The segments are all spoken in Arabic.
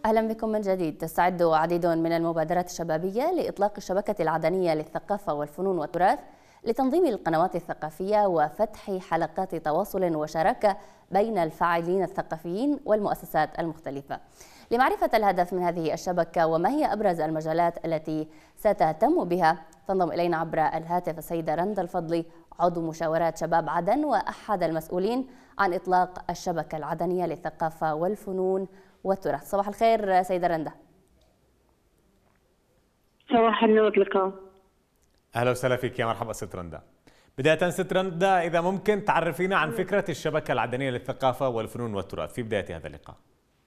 أهلا بكم من جديد. تستعد عديد من المبادرات الشبابية لإطلاق الشبكة العدنية للثقافة والفنون والتراث لتنظيم القنوات الثقافية وفتح حلقات تواصل وشراكة بين الفاعلين الثقافيين والمؤسسات المختلفة. لمعرفة الهدف من هذه الشبكة وما هي أبرز المجالات التي ستهتم بها، تنضم إلينا عبر الهاتف السيدة رندا الفضلي، عضو مشاورات شباب عدن وأحد المسؤولين عن إطلاق الشبكة العدنية للثقافة والفنون والتراث. صباح الخير سيدة رندا. صباح النور لكم. اهلا وسهلا فيك، يا مرحبا ست رندا. بداية ست رندا، اذا ممكن تعرفينا عن فكرة الشبكة العدنية للثقافة والفنون والتراث في بداية هذا اللقاء.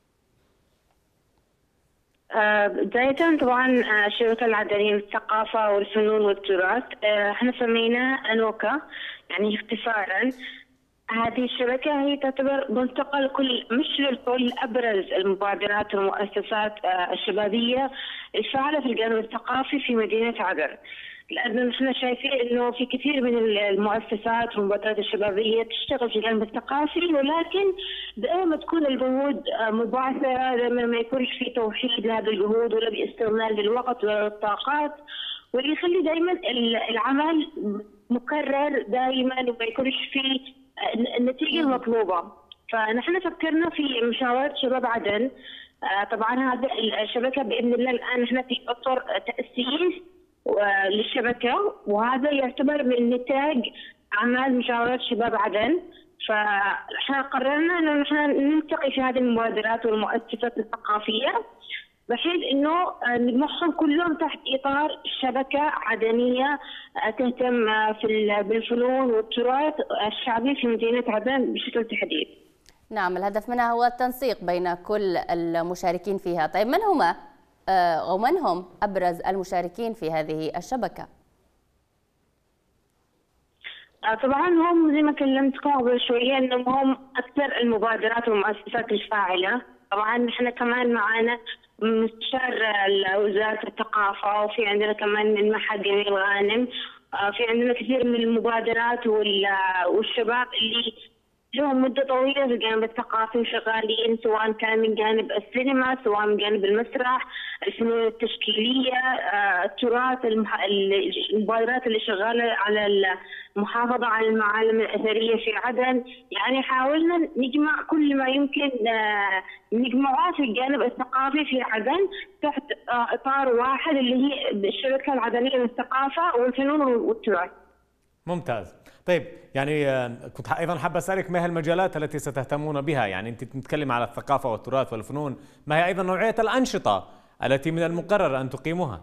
بداية طبعا الشبكة العدنية للثقافة والفنون والتراث احنا سميناها أنوكا، يعني اختصارا. هذه الشبكة هي تعتبر ملتقى مش لكل أبرز المبادرات والمؤسسات الشبابية الفاعلة في الجانب الثقافي في مدينة عدن، لأنه نحن شايفين إنه في كثير من المؤسسات والمبادرات الشبابية تشتغل في الجانب الثقافي، ولكن دائما تكون الجهود مبعثرة، دائما ما يكونش في توحيد لهذه الجهود ولا باستغلال للوقت ولا للطاقات، واللي يخلي دائما العمل مكرر دائما وما يكونش في النتيجة المطلوبة. فنحن فكرنا في مشاورة شباب عدن. طبعا هذه الشبكة بإذن الله الآن نحن في إطار تأسيس للشبكة، وهذا يعتبر من نتاج أعمال مشاورات شباب عدن. فنحن قررنا إنه نحن نلتقي في هذه المبادرات والمؤسسات الثقافية بحيث إنه نجمعهم كلهم تحت إطار شبكة عدنية تهتم بالفنون والتراث الشعبي في مدينة عدن بشكل تحديد. نعم، الهدف منها هو التنسيق بين كل المشاركين فيها. طيب من هم أبرز المشاركين في هذه الشبكة؟ طبعا هم زي ما كلمتكم قبل شوية انهم هم اكثر المبادرات والمؤسسات الفاعلة. طبعا نحن كمان معنا مستشار وزارة الثقافة، وفي عندنا كمان من معهد جميل غانم، في عندنا كثير من المبادرات والشباب اللي لهم مدة طويلة في الجانب الثقافي وشغالين، سواء كان من جانب السينما، سواء من جانب المسرح، الفنون التشكيلية، التراث، المبادرات اللي شغالة على المحافظة على المعالم الأثرية في عدن. يعني حاولنا نجمع كل ما يمكن نجمعه في الجانب الثقافي في عدن تحت إطار واحد اللي هي الشبكة العدنية للثقافة والفنون والتراث. ممتاز. طيب يعني كنت ايضا حابه اسالك، ما هي المجالات التي ستهتمون بها؟ يعني انت تتكلم على الثقافه والتراث والفنون، ما هي ايضا نوعيه الانشطه التي من المقرر ان تقيموها؟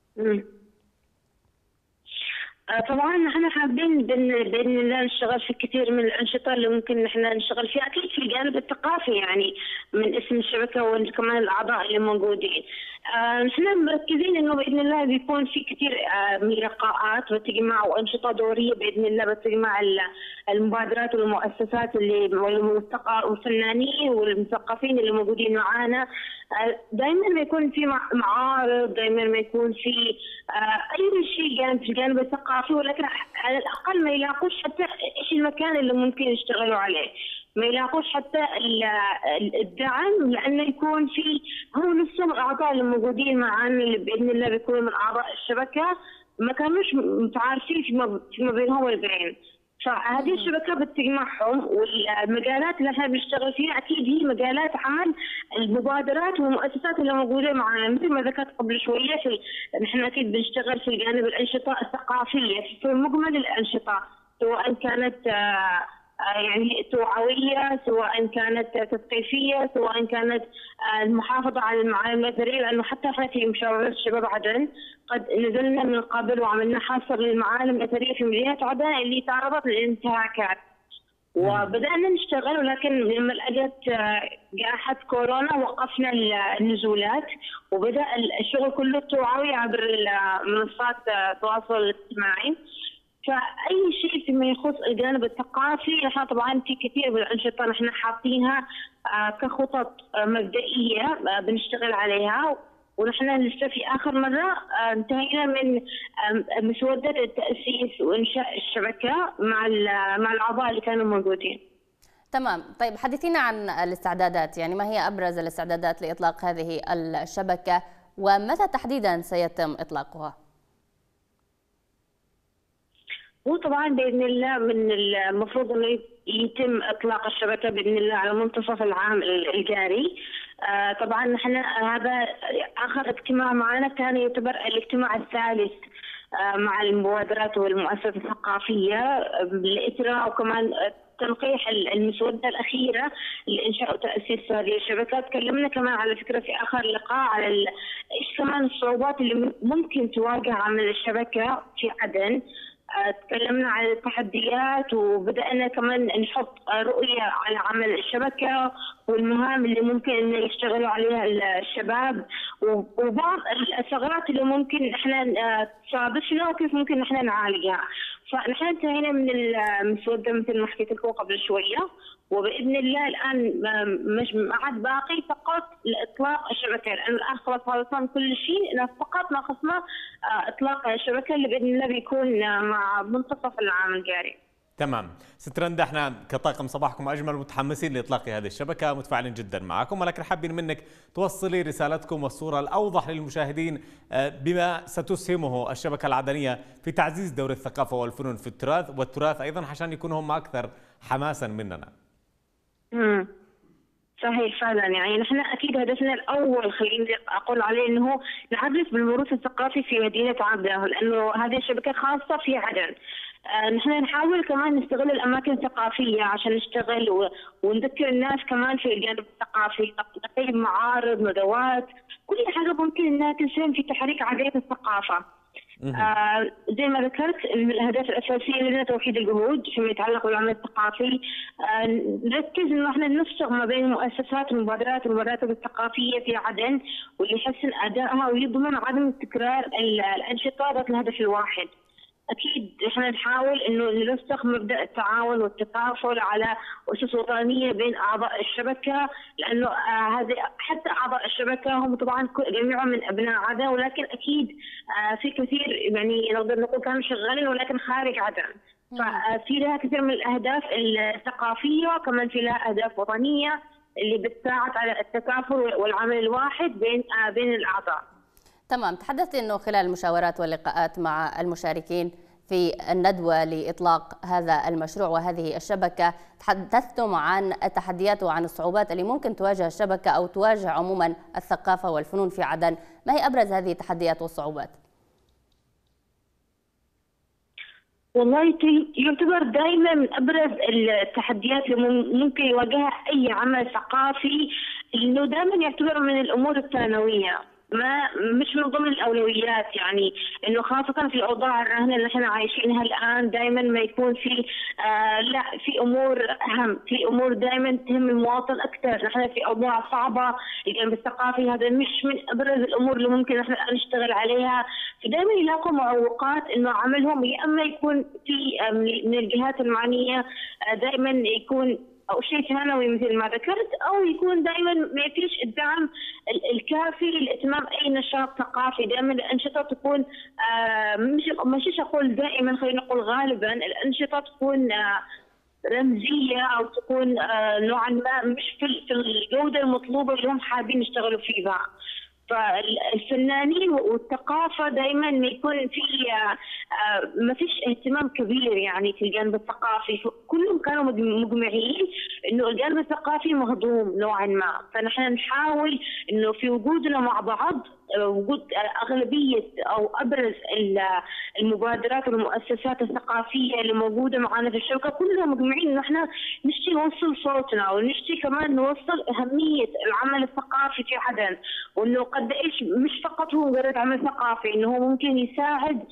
طبعا نحن حابين باذن الله نشتغل في كثير من الانشطه اللي ممكن نحن نشتغل فيها، اكيد في الجانب الثقافي يعني من اسم الشبكه وكمان الاعضاء اللي موجودين. نحن مركزين انه باذن الله بيكون في كثير من لقاءات وتجمع وانشطه دوريه باذن الله بتجمع المبادرات والمؤسسات والفنانين والمثقفين اللي موجودين معانا. دائما ما يكون في معارض، دائما ما يكون في اي شيء في الجانب الثقافي، ولكن على الاقل ما يلاقوش حتى ايش المكان اللي ممكن يشتغلوا عليه، ما يلاقوش حتى الدعم، لانه يكون في هم نفسهم الاعضاء اللي موجودين معانا اللي باذن الله بيكونوا من اعضاء الشبكه ما كانوش متعارفين فيما بينهم والبين. فهذه الشبكة بتجمعهم، والمجالات اللي احنا بنشتغل فيها اكيد هي مجالات عمل المبادرات والمؤسسات اللي موجودة معنا. مثل ما ذكرت قبل شوية نحن اكيد بنشتغل في الجانب الانشطة الثقافية في مجمل الانشطة، سواء كانت يعني توعوية، سواء كانت تثقيفية، سواء كانت المحافظة على المعالم الأثرية، لأنه حتى احنا في مشاورات شباب عدن قد نزلنا من قبل وعملنا حصر للمعالم الأثرية في مدينة عدن اللي تعرضت للانتهاكات، وبدأنا نشتغل، ولكن لما لقيت جائحة كورونا وقفنا النزولات وبدأ الشغل كله التوعوي عبر منصات التواصل الاجتماعي. فأي شيء فيما يخص الجانب الثقافي نحن طبعا في كثير من الأنشطة نحن حاطينها كخطط مبدئية بنشتغل عليها، ونحن لسه في آخر مرة انتهينا من مسودة التأسيس وإنشاء الشبكة مع الأعضاء اللي كانوا موجودين. تمام. طيب حدثينا عن الاستعدادات، يعني ما هي أبرز الاستعدادات لإطلاق هذه الشبكة ومتى تحديدا سيتم إطلاقها؟ وطبعا باذن الله من المفروض انه يتم اطلاق الشبكه باذن الله على منتصف العام الجاري. طبعا احنا هذا اخر اجتماع معنا كان يعتبر الاجتماع الثالث مع المبادرات والمؤسسات الثقافيه لاجراء وكمان تنقيح المسوده الاخيره لانشاء وتاسيس هذه الشبكه. تكلمنا كمان على فكره في اخر لقاء على ايش كمان الصعوبات اللي ممكن تواجه عمل الشبكه في عدن. تكلمنا عن التحديات وبدأنا كمان نحط رؤية على عمل الشبكة والمهام اللي ممكن إن يشتغلوا عليها الشباب وبعض الثغرات اللي ممكن احنا تصادفنا وكيف ممكن احنا نعالجها. فنحن انتهينا من المسودة مثل ما حكيت لكم قبل شوية، وباذن الله الان مش عاد باقي فقط لاطلاق الشبكه، لان الان خلاص خلصنا كل شيء، فقط ناقصنا اطلاق الشبكه اللي باذن الله بيكون مع منتصف العام الجاري. تمام. ست رندا، احنا كطاقم صباحكم اجمل متحمسين لاطلاق هذه الشبكه، متفاعلين جدا معكم، ولكن حابين منك توصلي رسالتكم والصوره الاوضح للمشاهدين بما ستسهمه الشبكه العدنيه في تعزيز دور الثقافه والفنون في والتراث ايضا، عشان يكونوا هم اكثر حماسا مننا. صحيح فعلا، يعني نحن اكيد هدفنا الاول خليني اقول عليه انه نعزز بالموروث الثقافي في مدينه عدن، لانه هذه الشبكه خاصه في عدن. نحن نحاول كمان نستغل الاماكن الثقافيه عشان نشتغل ونذكر الناس كمان في الجانب الثقافي، نقيم معارض، ندوات، كل حاجه ممكن انها تساهم في تحريك عمليه الثقافه. زي ما ذكرت من الاهداف الاساسيه لنا توحيد الجهود فيما يتعلق بالعمل الثقافي. نركز انه احنا نفصل ما بين المؤسسات والمبادرات الثقافيه في عدن، واللي يحسن ادائها ويضمن عدم تكرار الانشطه ذات الهدف الواحد. اكيد احنا نحاول انه نرسخ مبدا التعاون والتكافل على اسس وطنيه بين اعضاء الشبكه، لانه هذه حتى اعضاء الشبكه هم طبعا جميعهم من ابناء عدن، ولكن اكيد في كثير يعني نقدر نقول كانوا شغالين ولكن خارج عدن. ففي لها كثير من الاهداف الثقافيه، وكمان في لها اهداف وطنيه اللي بتساعد على التكافل والعمل الواحد بين الاعضاء. تمام. تحدثت أنه خلال المشاورات واللقاءات مع المشاركين في الندوة لإطلاق هذا المشروع وهذه الشبكة تحدثتم عن التحديات وعن الصعوبات اللي ممكن تواجه الشبكة أو تواجه عموما الثقافة والفنون في عدن. ما هي أبرز هذه التحديات والصعوبات؟ والله يعتبر دائما من ابرز التحديات اللي ممكن يواجهها اي عمل ثقافي انه دائما يعتبر من الامور الثانويه، مش من ضمن الاولويات، يعني انه خاصه في الاوضاع الراهنه اللي احنا عايشينها الان دائما ما يكون في لا في امور اهم، في امور دائما تهم المواطن اكثر. نحن في اوضاع صعبه، الجانب الثقافي هذا مش من ابرز الامور اللي ممكن احنا نشتغل عليها، فدائما يلاقوا معوقات انه عملهم يا اما يكون في من الجهات المعنيه دائما يكون او شيء ثانوي مثل ما ذكرت، او يكون دائما ما فيش الدعم الكافي لاهتمام اي نشاط ثقافي. دائما الانشطه تكون مش اقول دائما، خلينا نقول غالبا الانشطه تكون رمزيه او تكون نوعا ما مش في الجوده المطلوبه اللي هم حابين يشتغلوا فيها. فالفنانين والثقافه دائما ما يكون في ما فيش اهتمام كبير يعني في الجانب الثقافي، كلهم كانوا مجمعين انه الجانب الثقافي مهضوم نوعا ما. فنحن نحاول انه في وجودنا مع بعض، وجود اغلبيه او ابرز المبادرات والمؤسسات الثقافيه اللي موجوده معنا في الشبكه، كلنا مجمعين انه احنا نشتي نوصل صوتنا ونشتي كمان نوصل اهميه العمل الثقافي في عدن، وانه قد ايش مش فقط هو مجرد عمل ثقافي، انه هو ممكن يساعد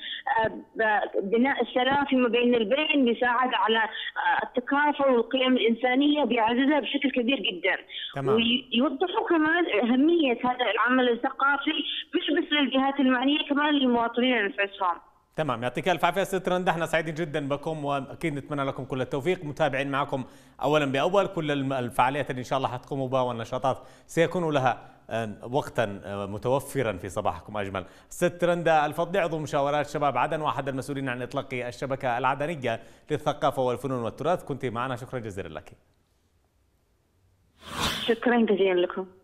بناء السلام فيما بين البين، بيساعد على التكافل والقيم الانسانيه، بيعززها بشكل كبير جدا. تمام. ويوضحوا كمان اهميه هذا العمل الثقافي مش بس للجهات المعنيه، كمان للمواطنين انفسهم. تمام، يعطيك الف عافيه ست رندا، احنا سعيدين جدا بكم واكيد نتمنى لكم كل التوفيق، متابعين معكم اولا باول كل الفعاليات اللي ان شاء الله حتقوموا بها والنشاطات سيكون لها وقتا متوفرا في صباحكم اجمل. ست رندا الفضلي عضو مشاورات شباب عدن واحد المسؤولين عن اطلاق الشبكه العدنيه للثقافه والفنون والتراث، كنت معنا، شكرا جزيلا لك. شكرا جزيلا لكم.